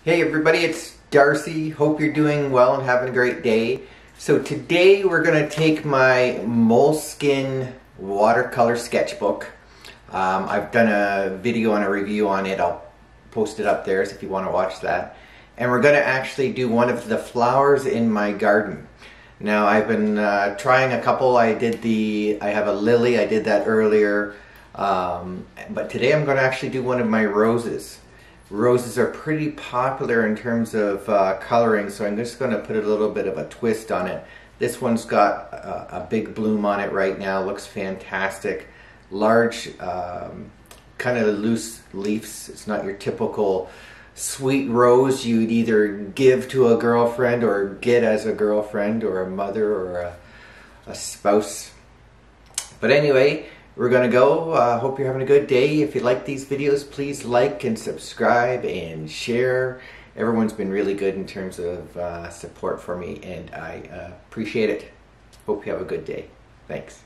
Hey everybody, it's Darcy. Hope you're doing well and having a great day. So today we're going to take my Moleskine watercolor sketchbook. I've done a video and a review on it. I'll post it up there so if you want to watch that. And we're going to actually do one of the flowers in my garden. Now I've been trying a couple. I have a lily, I did that earlier. But today I'm going to actually do one of my roses. Roses are pretty popular in terms of coloring, so I'm just going to put a little bit of a twist on it. This one's got a big bloom on it right now, looks fantastic. Large, kind of loose leaves. It's not your typical sweet rose you'd either give to a girlfriend or get as a girlfriend or a mother or a spouse. But anyway, we're going to go. Hope you're having a good day. If you like these videos, please like and subscribe and share. Everyone's been really good in terms of support for me, and I appreciate it. Hope you have a good day. Thanks.